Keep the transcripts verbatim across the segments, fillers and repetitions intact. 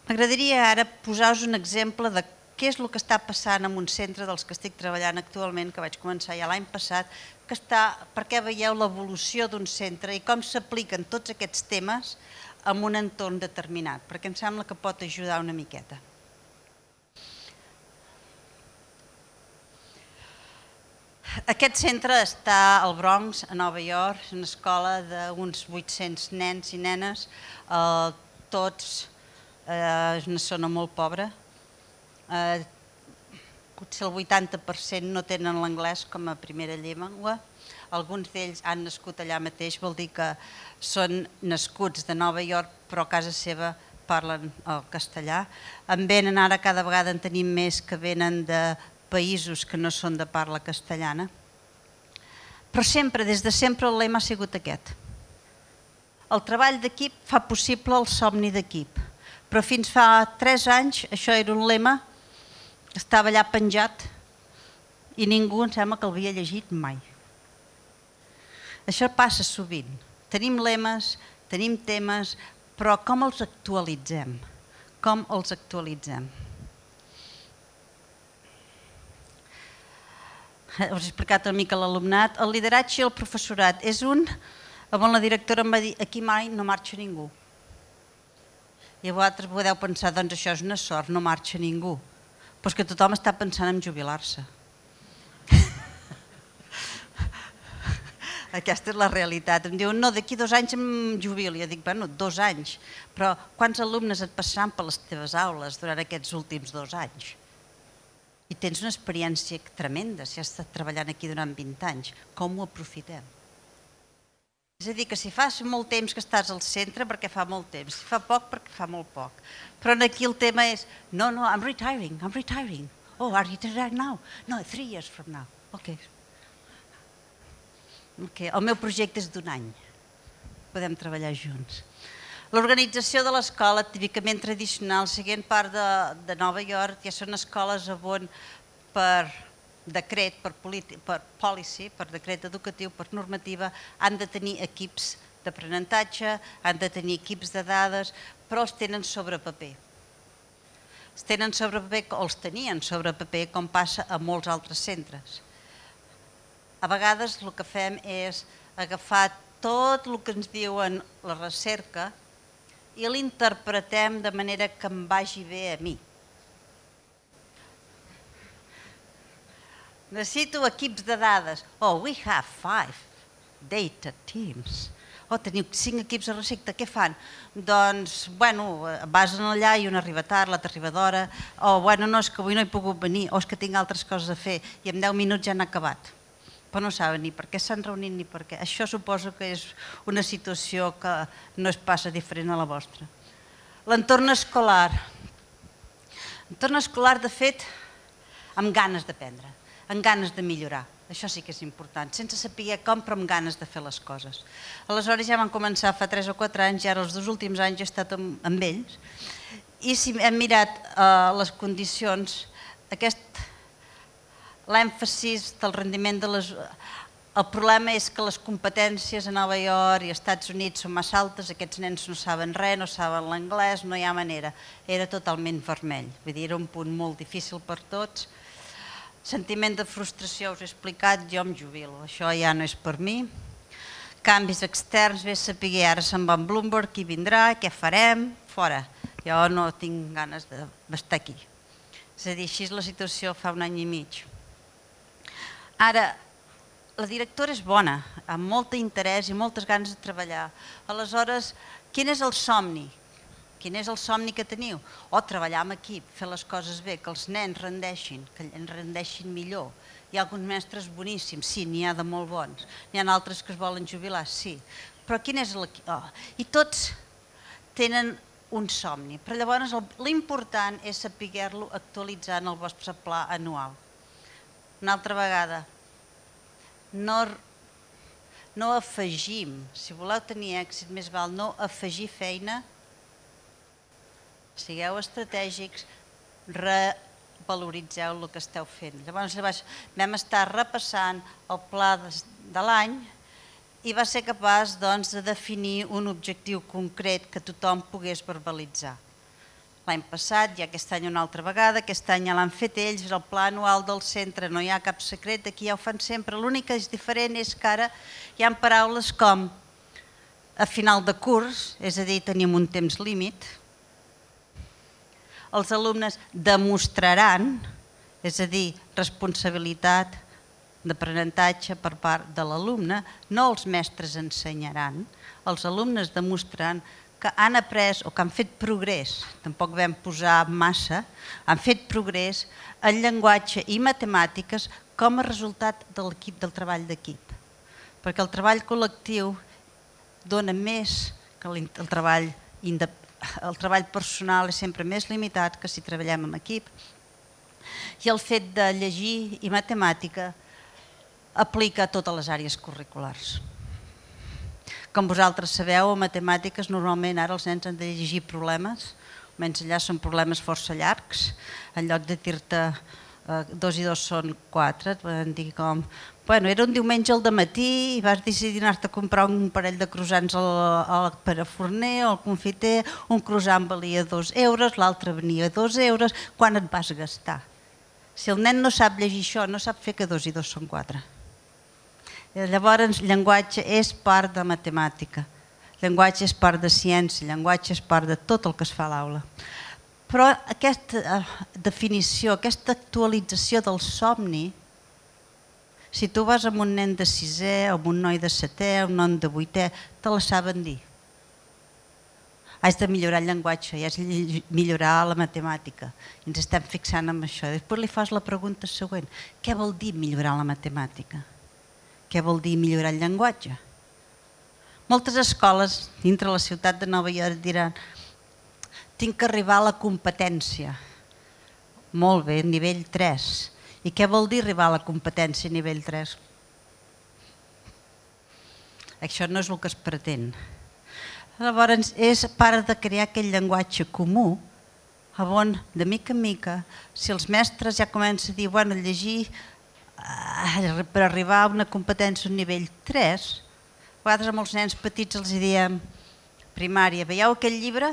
M'agradaria ara posar-vos un exemple de què és el que està passant en un centre dels que estic treballant actualment, que vaig començar ja l'any passat, que està, perquè veieu l'evolució d'un centre i com s'apliquen tots aquests temes en un entorn determinat, perquè em sembla que pot ajudar una miqueta. Aquest centre està al Bronx, a Nova York, és una escola d'uns vuit-cents nens i nenes, tots, és una zona molt pobra, potser el vuitanta per cent no tenen l'anglès com a primera llengua, alguns d'ells han nascut allà mateix, vol dir que són nascuts de Nova York però a casa seva parlen el castellà. En venen ara cada vegada en tenim més que venen de països que no són de parla castellana, però sempre, des de sempre, el lema ha sigut aquest. El treball d'equip fa possible el somni d'equip, però fins fa tres anys això era un lema que estava allà penjat i ningú em sembla que l'havia llegit mai. Això passa sovint. Tenim lemes, tenim temes, però com els actualitzem? Com els actualitzem? Us he explicat una mica l'alumnat. El lideratge i el professorat és un on la directora em va dir aquí mai no marxa ningú. I vosaltres podeu pensar, doncs això és una sort, no marxa ningú. Però és que tothom està pensant en jubilar-se. Aquesta és la realitat. Em diuen, no, d'aquí dos anys em jubilo. Jo dic, bueno, dos anys. Però quants alumnes et passaran per les teves aules durant aquests últims dos anys? I tens una experiència tremenda, si has estat treballant aquí durant vint anys. Com ho aprofitem? És a dir, que si fas molt temps que estàs al centre, perquè fa molt temps. Si fa poc, perquè fa molt poc. Però aquí el tema és, no, no, I'm retiring, I'm retiring. Oh, are you retiring now? No, three years from now. Ok. El meu projecte és d'un any. Podem treballar junts. L'organització de l'escola, típicament tradicional, seguint part de Nova York, ja són escoles on per decret, per policy, per decret educatiu, per normativa, han de tenir equips d'aprenentatge, han de tenir equips de dades, però els tenen sobre paper. Els tenen sobre paper, o els tenien sobre paper, com passa a molts altres centres. A vegades el que fem és agafar tot el que ens diuen la recerca i l'interpretem de manera que em vagi bé a mi. Necessito equips de dades. Oh, we have five data teams. Oh, teniu cinc equips de recerca, què fan? Doncs, bueno, vas allà i una arriba tard, l'altra arriba d'hora. Oh, bueno, no, és que avui no he pogut venir, o és que tinc altres coses a fer i en deu minuts ja han acabat. Però no saben ni per què s'han reunit ni per què. Això suposo que és una situació que no es passa diferent a la vostra. L'entorn escolar. L'entorn escolar, de fet, amb ganes d'aprendre, amb ganes de millorar. Això sí que és important, sense saber com, però amb ganes de fer les coses. Aleshores ja van començar fa tres o quatre anys, i ara els dos últims anys he estat amb ells, i si hem mirat les condicions, aquest l'èmfasis del rendiment de les... El problema és que les competències a Nova York i als Estats Units són massa altes, aquests nens no saben res, no saben l'anglès, no hi ha manera. Era totalment vermell, vull dir, era un punt molt difícil per tots. Sentiment de frustració, us he explicat, jo em jubilo, això ja no és per mi. Canvis externs, bé saber, ara se'n va en Bloomberg, qui vindrà, què farem, fora. Jo no tinc ganes d'estar aquí. És a dir, així és la situació fa un any i mig. Ara, la directora és bona, amb molt interès i moltes ganes de treballar. Aleshores, quin és el somni? Quin és el somni que teniu? O treballar amb equip, fer les coses bé, que els nens rendeixin, que ens rendeixin millor. Hi ha alguns mestres boníssims, sí, n'hi ha de molt bons. N'hi ha altres que es volen jubilar, sí. Però quin és l'equip? I tots tenen un somni, però llavors l'important és saber-lo actualitzar en el vostre pla anual. Una altra vegada, no afegim, si voleu tenir èxit més val no afegir feina, sigueu estratègics, revaloritzeu el que esteu fent. Llavors vam estar repassant el pla de l'any i va ser capaç de definir un objectiu concret que tothom pogués verbalitzar. l'any passat, i aquest any una altra vegada, aquest any ja l'han fet ells, és el pla anual del centre, no hi ha cap secret, aquí ja ho fan sempre, l'únic que és diferent és que ara hi ha paraules com a final de curs, és a dir, tenim un temps límit, els alumnes demostraran, és a dir, responsabilitat d'aprenentatge per part de l'alumne, no els mestres ensenyaran, els alumnes demostraran que han après o que han fet progrés, tampoc vam posar massa, han fet progrés en llenguatge i matemàtiques com a resultat de l'equip del treball d'equip. Perquè el treball col·lectiu dona més que el treball, el treball personal és sempre més limitat que si treballem en equip. I el fet de llegir i matemàtica aplica a totes les àrees curriculars. Com vosaltres sabeu, a matemàtiques normalment ara els nens han de llegir problemes, almenys allà són problemes força llargs, en lloc de dir-te dos i dos són quatre, et poden dir com, bueno, era un diumenge al dematí i vas decidir anar-te a comprar un parell de croissants al paraforner o al confiter, un croissant valia dos euros, l'altre venia dos euros, quan et vas gastar? Si el nen no sap llegir això, no sap fer que dos i dos són quatre. Llavors, llenguatge és part de matemàtica, llenguatge és part de ciència, llenguatge és part de tot el que es fa a l'aula. Però aquesta definició, aquesta actualització del somni, si tu vas amb un nen de sisè, amb un noi de setè, un noi de vuitè, te la saben dir. Has de millorar el llenguatge i has de millorar la matemàtica. I ens estem fixant en això. Després li fas la pregunta següent. Què vol dir millorar la matemàtica? Què vol dir millorar el llenguatge? Moltes escoles dintre la ciutat de Nova York diran tinc que arribar a la competència. Molt bé, nivell tres. I què vol dir arribar a la competència nivell tres? Això no és el que es pretén. Llavors, és part de crear aquell llenguatge comú on, de mica en mica, si els mestres ja comencen a dir, bueno, llegir per arribar a una competència a un nivell tres, a vegades amb els nens petits els diem, primària, veieu aquell llibre?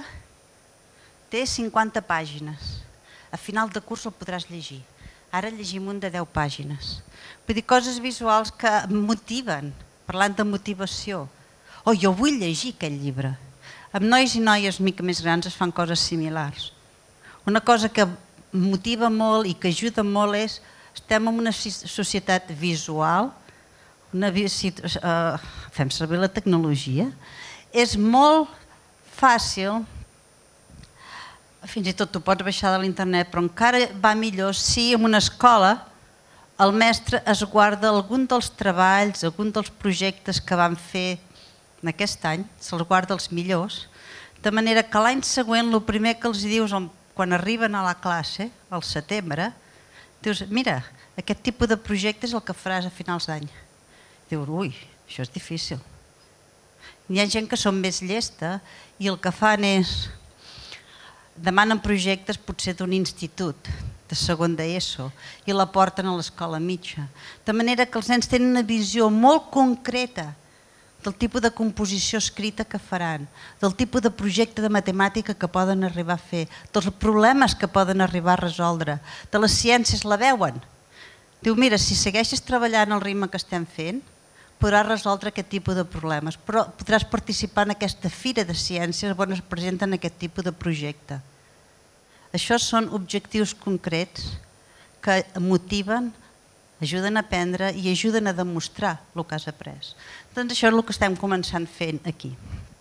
Té cinquanta pàgines. A final de curs el podràs llegir. Ara llegim un de deu pàgines. Vull dir, coses visuals que motiven, parlant de motivació. Oh, jo vull llegir aquell llibre. Amb nois i noies mica més grans es fan coses similars. Una cosa que motiva molt i que ajuda molt és estem en una societat visual, una, uh, fem servir la tecnologia, és molt fàcil, fins i tot ho pots baixar de l'internet, però encara va millor si en una escola el mestre es guarda algun dels treballs, algun dels projectes que van fer en aquest any, se'ls guarda els millors, de manera que l'any següent el primer que els dius quan arriben a la classe, al setembre, dius, mira, aquest tipus de projecte és el que faràs a finals d'any. Dius, ui, això és difícil. Hi ha gent que són més llesta i el que fan és, demanen projectes potser d'un institut, de segon d'ESO, i la porten a l'escola mitja. De manera que els nens tenen una visió molt concreta del tipus de composició escrita que faran, del tipus de projecte de matemàtica que poden arribar a fer, dels problemes que poden arribar a resoldre, de les ciències la veuen. Diu, mira, si segueixes treballant al ritme que estem fent, podràs resoldre aquest tipus de problemes, però podràs participar en aquesta fira de ciències on es presenten aquest tipus de projecte. Això són objectius concrets que motiven, ajuden a aprendre i ajuden a demostrar el que has après. Doncs això és el que estem començant fent aquí.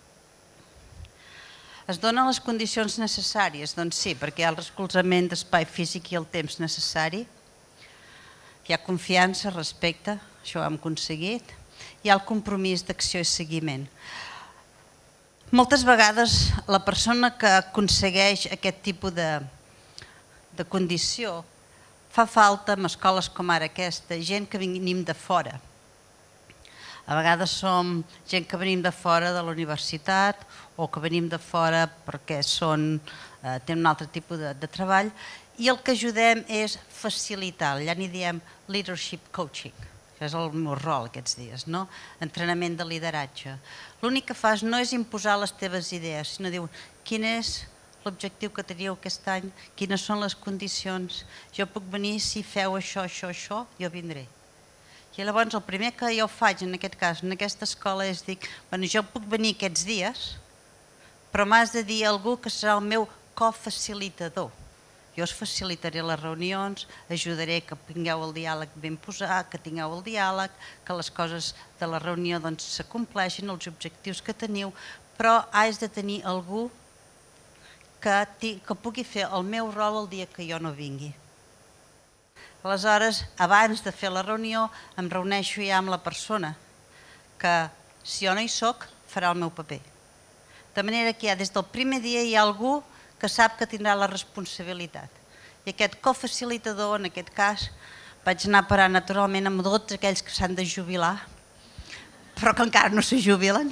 Es donen les condicions necessàries? Doncs sí, perquè hi ha el recolzament d'espai físic i el temps necessari. Hi ha confiança, respecte, això ho hem aconseguit. Hi ha el compromís d'acció i seguiment. Moltes vegades la persona que aconsegueix aquest tipus de, de condició fa falta en escoles com ara aquesta, gent que venim de fora. A vegades som gent que venim de fora de la universitat o que venim de fora perquè són, eh, tenen un altre tipus de, de treball i el que ajudem és facilitar, ja n'hi diem leadership coaching, que és el meu rol aquests dies, no? Entrenament de lideratge. L'únic que fas no és imposar les teves idees, sinó diu quin és l'objectiu que teníeu aquest any, quines són les condicions, jo puc venir, si feu això, això, això, jo vindré. I llavors el primer que jo faig en aquest cas, en aquesta escola, és dir, bueno, jo puc venir aquests dies, però m'has de dir algú que serà el meu cofacilitador. Jo us facilitaré les reunions, ajudaré que tingueu el diàleg ben posat, que tingueu el diàleg, que les coses de la reunió s'acompleixin, els objectius que teniu, però has de tenir algú que pugui fer el meu rol el dia que jo no vingui. Aleshores, abans de fer la reunió, em reuneixo ja amb la persona que, si jo no hi soc, farà el meu paper. De manera que ja des del primer dia hi ha algú que sap que tindrà la responsabilitat. I aquest cofacilitador, en aquest cas, vaig anar a parar naturalment amb tots aquells que s'han de jubilar, però que encara no se jubilen.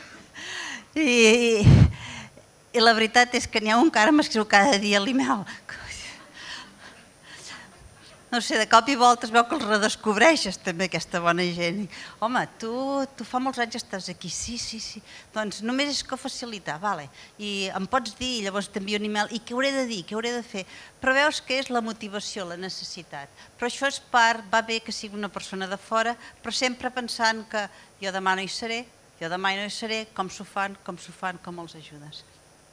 I, i la veritat és que n'hi ha un que ara m'escriu cada dia l'email. No sé, de cop i volta es veu que els redescobreixes també, aquesta bona gent. Home, tu, tu fa molts anys estàs aquí, sí, sí, sí. Doncs només és que facilitar, vale. I em pots dir, llavors t'envio un email, i què hauré de dir, què hauré de fer? Però veus que és la motivació, la necessitat. Però això és part, va bé que sigui una persona de fora, però sempre pensant que jo demà no hi seré, jo demà no hi seré, com s'ho fan, com s'ho fan, com els ajudes.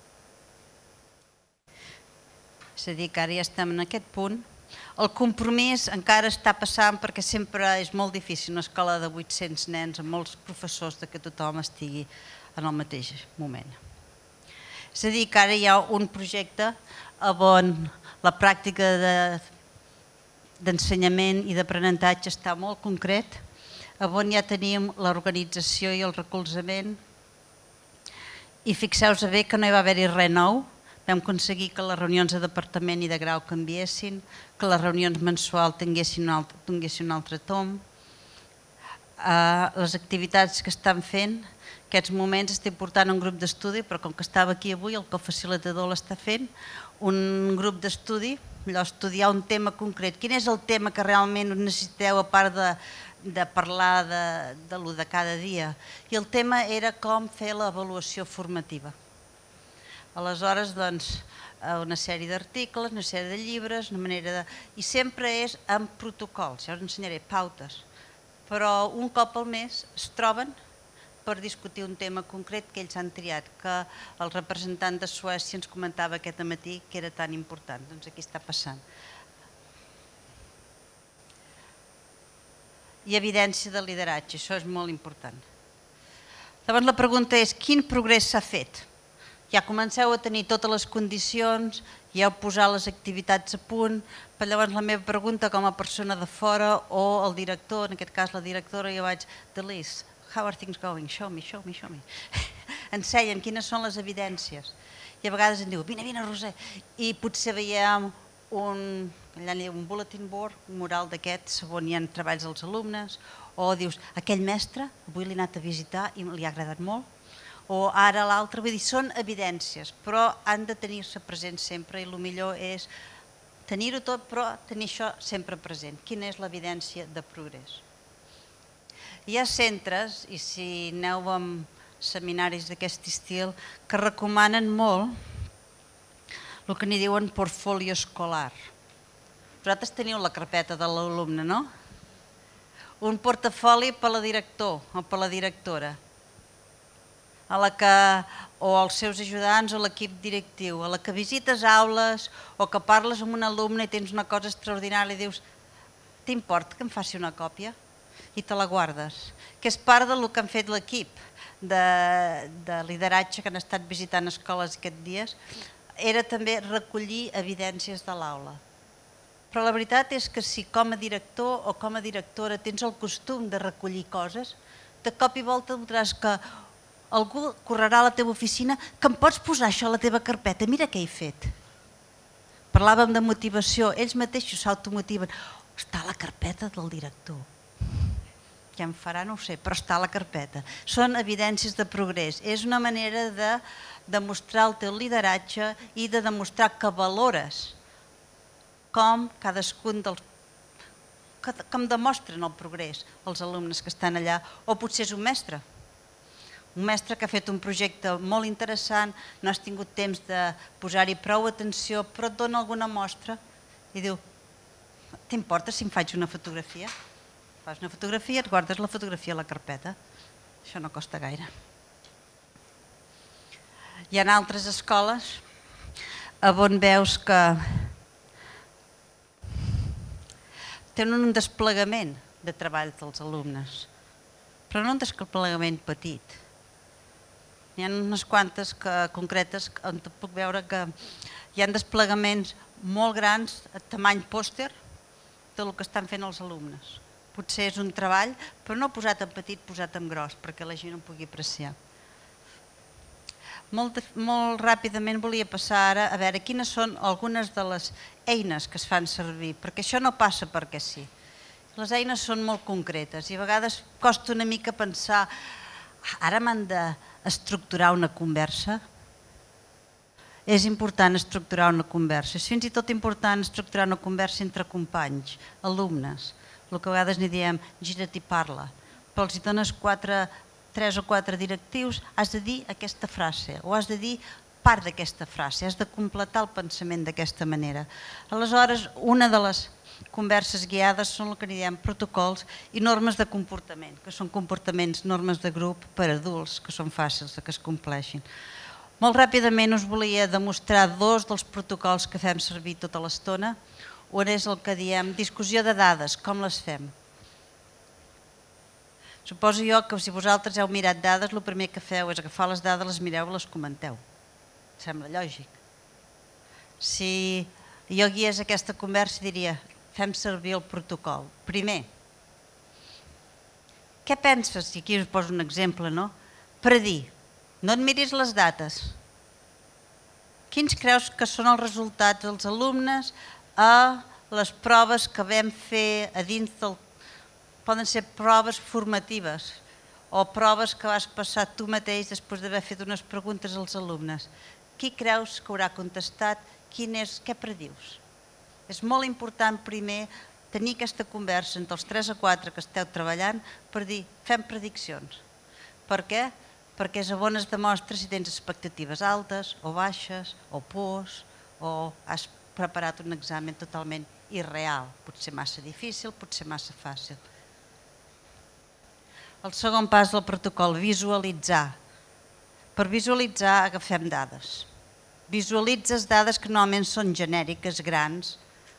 És a dir, que ara ja estem en aquest punt. El compromís encara està passant perquè sempre és molt difícil una escola de vuit-cents nens amb molts professors que tothom estigui en el mateix moment. És a dir, que ara hi ha un projecte on la pràctica d'ensenyament i d'aprenentatge està molt concret, on ja tenim l'organització i el recolzament, i fixeu-vos bé que no hi va haver-hi res nou. Vam aconseguir que les reunions de departament i de grau canviessin, que les reunions mensuals tinguessin un altre tom. Les activitats que estan fent, en aquests moments estic portant un grup d'estudi, però com que estava aquí avui, el cofacilitador l'està fent, un grup d'estudi, allò, estudiar un tema concret. Quin és el tema que realment necessiteu a part de parlar de lo de cada dia? I el tema era com fer l'avaluació formativa. Aleshores, doncs, una sèrie d'articles, una sèrie de llibres, una manera de... I sempre és amb protocols, ja us ensenyaré, pautes. Però un cop al mes es troben per discutir un tema concret que ells han triat, que el representant de Suècia ens comentava aquest matí que era tan important. Doncs aquí està passant. I evidència de lideratge, això és molt important. Llavors la pregunta és, quin progrés s'ha fet? Ja comenceu a tenir totes les condicions, ja heu posat les activitats a punt, però llavors la meva pregunta com a persona de fora o el director, en aquest cas la directora, jo vaig, the list, how are things going? Show me, show me, show me. Ensenyen quines són les evidències. I a vegades em diu, vine, vine, Roser. I potser veiem un, allà hi ha un bulletin board, un mural d'aquests on hi ha treballs dels alumnes, o dius, aquell mestre, avui l'he anat a visitar i li ha agradat molt, o ara l'altre, vull dir, són evidències, però han de tenir-se present sempre i el millor és tenir-ho tot, però tenir això sempre present. Quina és l'evidència de progrés? Hi ha centres, i si aneu amb seminaris d'aquest estil, que recomanen molt el que n'hi diuen portfolio escolar. Vosaltres teniu la carpeta de l'alumne, no? Un portafoli per la director o per la directora, a la que, o als seus ajudants o l'equip directiu, a la que visites aules o que parles amb un alumne i tens una cosa extraordinària i dius, t'importa que em faci una còpia? I te la guardes, que és part del que han fet l'equip de lideratge que han estat visitant escoles aquests dies, era també recollir evidències de l'aula. Però la veritat és que si com a director o com a directora tens el costum de recollir coses, de cop i volta voldràs que algú correrà a la teva oficina que em pots posar això a la teva carpeta, mira què he fet. Parlàvem de motivació, ells mateixos s'automotiven. Està a la carpeta del director. Què em farà? No ho sé, però està a la carpeta. Són evidències de progrés. És una manera de demostrar el teu lideratge i de demostrar que valores com cadascun dels... com demostren el progrés els alumnes que estan allà, o potser és un mestre. Un mestre que ha fet un projecte molt interessant, no has tingut temps de posar-hi prou atenció, però et dona alguna mostra i diu, t'importa si em faig una fotografia? Fas una fotografia, et guardes la fotografia a la carpeta. Això no costa gaire. Hi ha altres escoles on veus que tenen un desplegament de treball dels alumnes, però no un desplegament petit. N'hi ha unes quantes concretes on puc veure que hi ha desplegaments molt grans a tamany pòster del que estan fent els alumnes. Potser és un treball, però no posat en petit, posat en gros, perquè la gent ho pugui apreciar. Molt ràpidament volia passar ara a veure quines són algunes de les eines que es fan servir, perquè això no passa perquè sí. Les eines són molt concretes i a vegades costa una mica pensar ara m'han d'estructurar una conversa. És important estructurar una conversa. És fins i tot important estructurar una conversa entre companys, alumnes. El que a vegades n'hi diem, gira't i parla. Però els hi dones quatre, tres o quatre directius, has de dir aquesta frase o has de dir part d'aquesta frase, has de completar el pensament d'aquesta manera. Aleshores, una de les converses guiades són el que n'hi diem protocols i normes de comportament, que són comportaments, normes de grup per adults, que són fàcils que es compleixin. Molt ràpidament us volia demostrar dos dels protocols que fem servir tota l'estona. Un és el que diem discussió de dades, com les fem. Suposo jo que si vosaltres heu mirat dades, el primer que feu és agafar les dades, les mireu i les comenteu. Sembla lògic. Si jo guiés aquesta conversa diria, fem servir el protocol. Primer, què penses? I aquí us poso un exemple, no? Predir. No et miris les dates. Quins creus que són els resultats dels alumnes a les proves que vam fer a dins del... Poden ser proves formatives o proves que vas passar tu mateix després d'haver fet unes preguntes als alumnes. Qui creus que haurà contestat? Quin és, què predius? És molt important primer tenir aquesta conversa entre els tres o quatre que esteu treballant per dir, fem prediccions. Per què? Perquè és a on es demostra si tens expectatives altes o baixes o pors o has preparat un examen totalment irreal. Potser massa difícil, potser massa fàcil. El segon pas del protocol, visualitzar. Per visualitzar agafem dades. Visualitzes dades que normalment són genèriques, grans,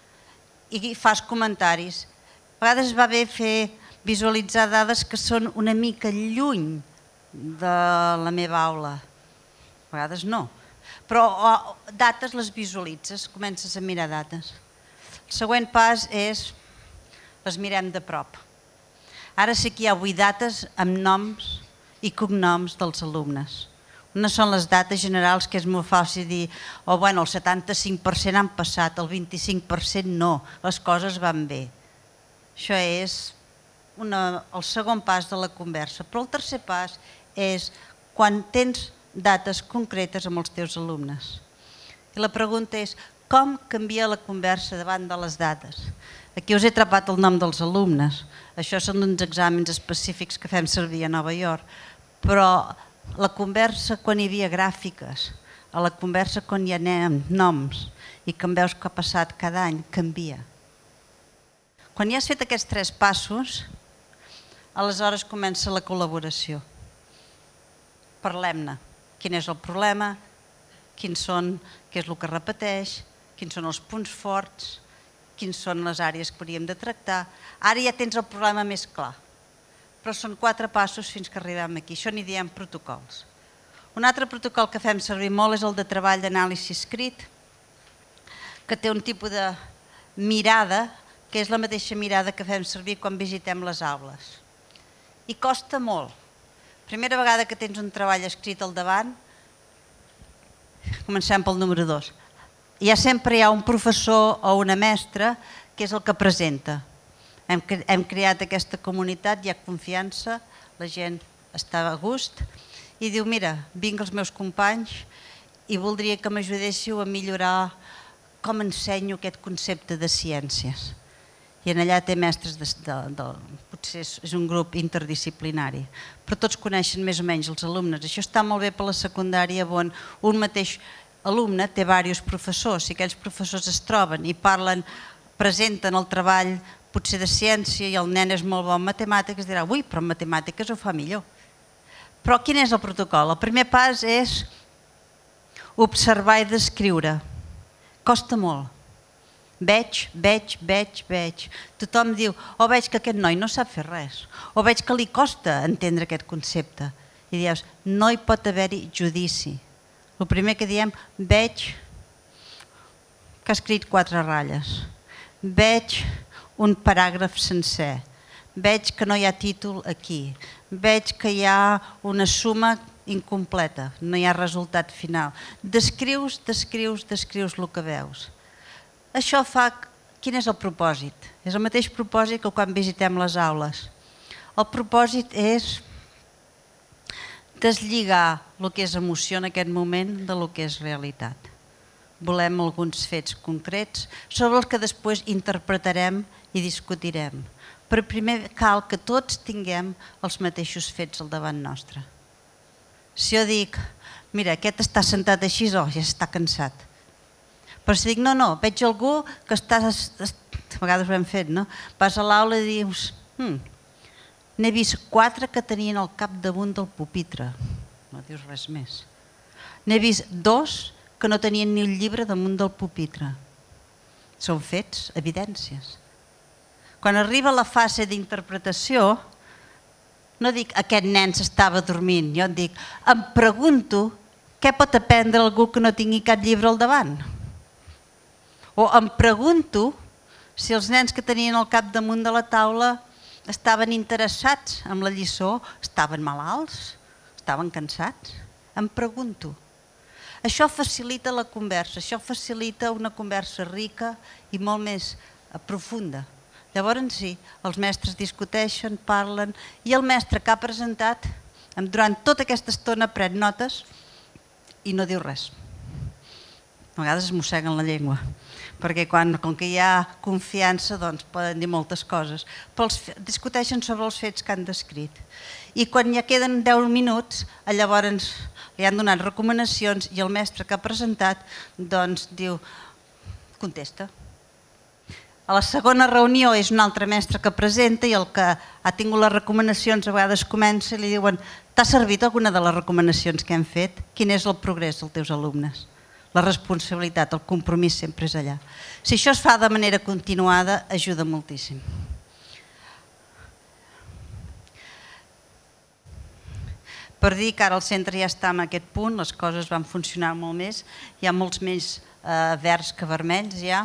i fas comentaris. A vegades va bé fer visualitzar dades que són una mica lluny de la meva aula. A vegades no. Però dates les visualitzes, comences a mirar dates. El següent pas és, les mirem de prop. Ara sí que hi ha avui dates amb noms i cognoms dels alumnes. Unes són les dates generals, que és molt fàcil dir, o bueno, el setanta-cinc per cent han passat, el vint-i-cinc per cent no, les coses van bé. Això és el segon pas de la conversa. Però el tercer pas és quan tens dates concretes amb els teus alumnes. I la pregunta és, com canvia la conversa davant de les dates? Aquí us he atrapat el nom dels alumnes. Això són uns exàmens específics que fem servir a Nova York. Però la conversa quan hi havia gràfiques, a la conversa quan hi ha noms i que em veus que ha passat cada any, canvia. Quan ja has fet aquests tres passos, aleshores comença la col·laboració. Parlem-ne. Quin és el problema, quins són, què és el que repeteix, quins són els punts forts, quins són les àrees que hauríem de tractar. Ara ja tens el problema més clar. Però són quatre passos fins que arribem aquí. Això n'hi diem protocols. Un altre protocol que fem servir molt és el de treball d'anàlisi escrit, que té un tipus de mirada, que és la mateixa mirada que fem servir quan visitem les aules. I costa molt. Primera vegada que tens un treball escrit al davant, comencem pel número dos. Ja sempre hi ha un professor o una mestra que és el que presenta. Hem creat aquesta comunitat, hi ha confiança, la gent està a gust i diu, mira, vinc els meus companys i voldria que m'ajudéssiu a millorar com ensenyo aquest concepte de ciències. I allà té mestres, potser és un grup interdisciplinari, però tots coneixen més o menys els alumnes. Això està molt bé per la secundària on un mateix alumne té diversos professors. Si aquells professors es troben i parlen, presenten el treball potser de ciència i el nen és molt bo en matemàtiques, dirà, ui, però en matemàtiques ho fa millor. Però quin és el protocol? El primer pas és observar i descriure. Costa molt. Veig, veig, veig, veig. Tothom diu, o veig que aquest noi no sap fer res, o veig que li costa entendre aquest concepte. I dius, no hi pot haver-hi judici. El primer que diem, veig que ha escrit quatre ratlles, veig un paràgraf sencer, veig que no hi ha títol aquí, veig que hi ha una suma incompleta, no hi ha resultat final. Descrius, descrius, descrius el que veus. Això fa... Quin és el propòsit? És el mateix propòsit que quan visitem les aules. El propòsit és deslligar el que és emoció en aquest moment de lo que és realitat. Volem alguns fets concrets sobre els que després interpretarem i discutirem. Però primer cal que tots tinguem els mateixos fets al davant nostre. Si jo dic, mira, aquest està sentat així, oh, ja està cansat. Però si dic, no, no, veig algú que està... A vegades ho hem fet, no? Vas a l'aula i dius, hm, n'he vist quatre que tenien el cap damunt del pupitre. No dius res més. N'he vist dos que no tenien ni el llibre damunt del pupitre. Són fets, evidències. Quan arriba la fase d'interpretació, no dic aquest nen s'estava dormint, jo em dic, em pregunto què pot aprendre algú que no tingui cap llibre al davant. O em pregunto si els nens que tenien el cap damunt de la taula estaven interessats en la lliçó, estaven malalts, estaven cansats. Em pregunto. Això facilita la conversa, això facilita una conversa rica i molt més profunda. Llavors sí, els mestres discuteixen, parlen, i el mestre que ha presentat, durant tota aquesta estona pren notes i no diu res. A vegades es mosseguen la llengua, perquè quan, com que hi ha confiança, doncs poden dir moltes coses, però els, discuteixen sobre els fets que han descrit. I quan ja queden deu minuts, llavors li han donat recomanacions i el mestre que ha presentat doncs diu, contesta. A la segona reunió és un altre mestre que presenta i el que ha tingut les recomanacions a vegades comença i li diuen, t'ha servit alguna de les recomanacions que hem fet? Quin és el progrés dels teus alumnes? La responsabilitat, el compromís sempre és allà. Si això es fa de manera continuada, ajuda moltíssim. Per dir que ara el centre ja està en aquest punt, les coses van funcionar molt més, hi ha molts més verds que vermells ja.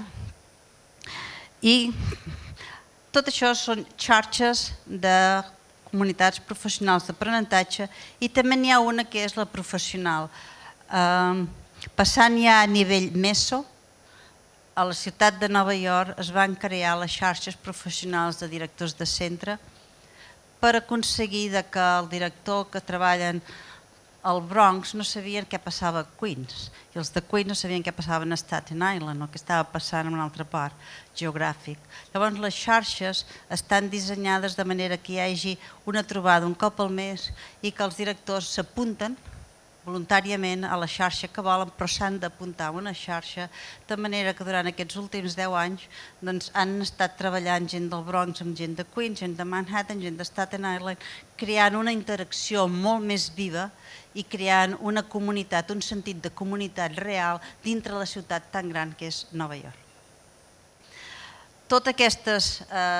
I tot això són xarxes de comunitats professionals d'aprenentatge i també n'hi ha una que és la professional. Passant ja a nivell meso, a la ciutat de Nova York es van crear les xarxes professionals de directors de centre per aconseguir que el director que treballen al Bronx no sabien què passava a Queens i els de Queens no sabien què passava a Staten Island o què estava passant en una altra part geogràfic. Llavors les xarxes estan dissenyades de manera que hi hagi una trobada un cop al mes i que els directors s'apunten voluntàriament a la xarxa que volen, però s'han d'apuntar a una xarxa, de manera que durant aquests últims deu anys han estat treballant gent del Bronx amb gent de Queens, gent de Manhattan, gent de Staten Island, creant una interacció molt més viva i creant una comunitat, un sentit de comunitat real dintre la ciutat tan gran que és Nova York. Totes aquestes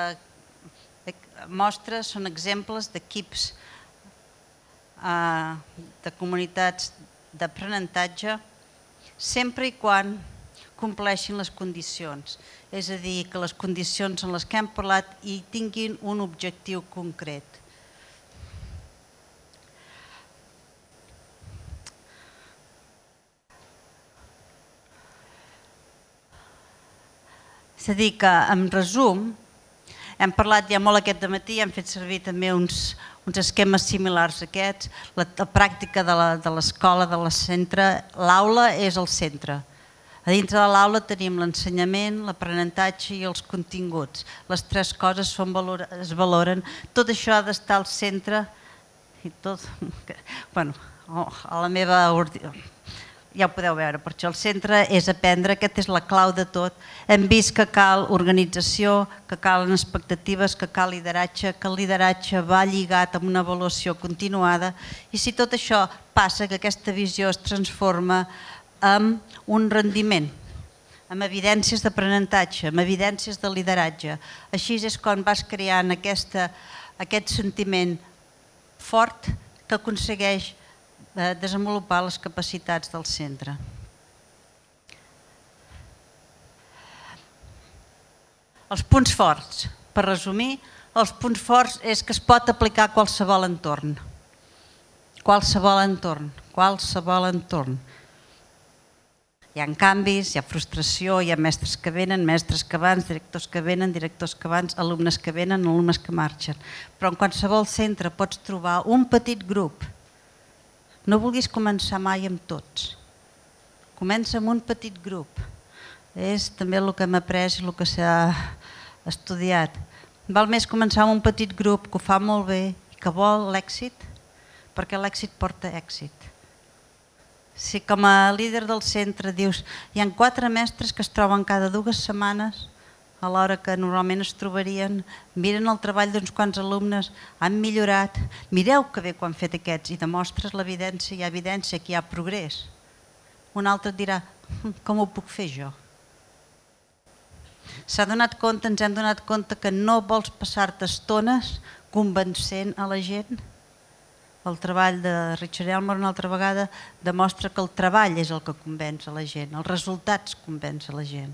mostres són exemples d'equips de comunitats d'aprenentatge sempre i quan compleixin les condicions, és a dir, que les condicions en les que hem parlat hi tinguin un objectiu concret. És a dir, que en resum, hem parlat ja molt aquest dematí, hem fet servir també uns uns esquemes similars a aquests, la pràctica de l'escola, del centre, l'aula és el centre. A dintre de l'aula tenim l'ensenyament, l'aprenentatge i els continguts. Les tres coses són valor, es valoren. Tot això ha d'estar al centre i tot... Bueno, a la meva... Ja ho podeu veure, per això el centre és aprendre, aquesta és la clau de tot. Hem vist que cal organització, que calen expectatives, que cal lideratge, que el lideratge va lligat amb una avaluació continuada i si tot això passa, que aquesta visió es transforma en un rendiment, amb evidències d'aprenentatge, amb evidències de lideratge. Així és quan vas creant aquesta, aquest sentiment fort que aconsegueix desenvolupar les capacitats del centre. Els punts forts. Per resumir, els punts forts és que es pot aplicar a qualsevol entorn. Qualsevol entorn. Qualsevol entorn. Hi ha canvis, hi ha frustració, hi ha mestres que venen, mestres que van, directors que venen, directors que van, alumnes que venen, alumnes que marxen. Però en qualsevol centre pots trobar un petit grup. No vulguis començar mai amb tots. Comença amb un petit grup. És també el que hem après i el que s'ha estudiat. Val més començar amb un petit grup que ho fa molt bé i que vol l'èxit, perquè l'èxit porta èxit. Si com a líder del centre dius hi ha quatre mestres que es troben cada dues setmanes a l'hora que normalment es trobarien, miren el treball d'uns quants alumnes, han millorat, mireu que bé que ho han fet aquests i demostres l'evidència, hi ha evidència que hi ha progrés. Un altre et dirà, com ho puc fer jo? S'ha donat compte, ens hem donat compte que no vols passar-te estones convencent a la gent? El treball de Richard Elmore una altra vegada demostra que el treball és el que convenç a la gent, els resultats convenç a la gent.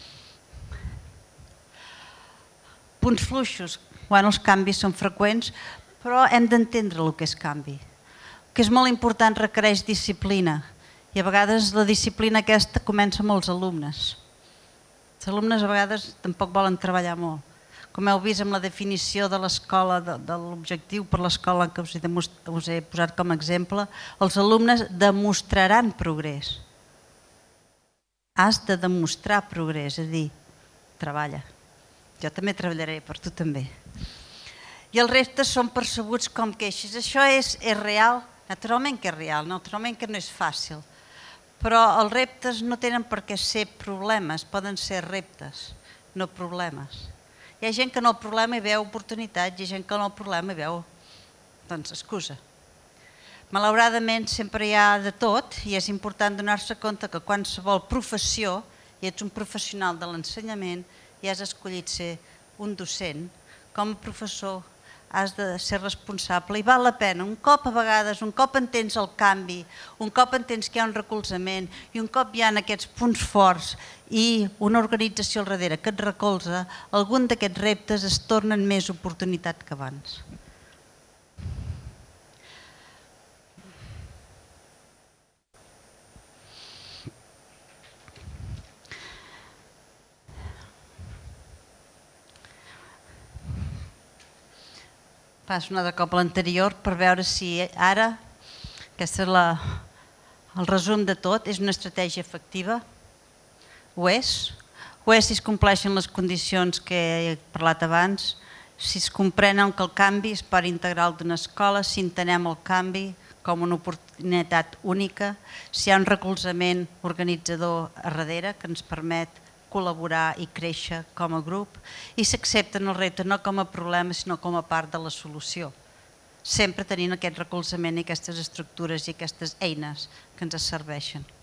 Punts fluixos. Bueno, els canvis són freqüents, però hem d'entendre el que és canvi. El que és molt important requereix disciplina i a vegades la disciplina aquesta comença amb els alumnes. Els alumnes a vegades tampoc volen treballar molt. Com heu vist amb la definició de l'escola, de l'objectiu per l'escola que us he posat com a exemple, els alumnes demostraran progrés. Has de demostrar progrés, és a dir, treballa. Jo també treballaré, per tu també. I els reptes són percebuts com queixes. Això és real? Naturalment que és real, naturalment que no és fàcil. Però els reptes no tenen per què ser problemes, poden ser reptes, no problemes. Hi ha gent que en el problema hi veu oportunitats, hi ha gent que en el problema hi veu, doncs, excusa. Malauradament sempre hi ha de tot i és important donar-se compte que qualsevol professió, i ets un professional de l'ensenyament, i has escollit ser un docent, com a professor has de ser responsable i val la pena. Un cop a vegades, un cop entens el canvi, un cop entens que hi ha un recolzament i un cop hi ha aquests punts forts i una organització al darrere que et recolza, algun d'aquests reptes es tornen més oportunitat que abans. Passo una de cop a l'anterior per veure si ara, aquest és la, el resum de tot, és una estratègia efectiva. Ho és. Ho és si es compleixen les condicions que he parlat abans, si es comprenen que el canvi és part integral d'una escola, si entenem el canvi com una oportunitat única, si hi ha un recolzament organitzador a darrere que ens permet col·laborar i créixer com a grup i s'accepten els reptes no com a problema sinó com a part de la solució. Sempre tenint aquest recolzament i aquestes estructures i aquestes eines que ens serveixen.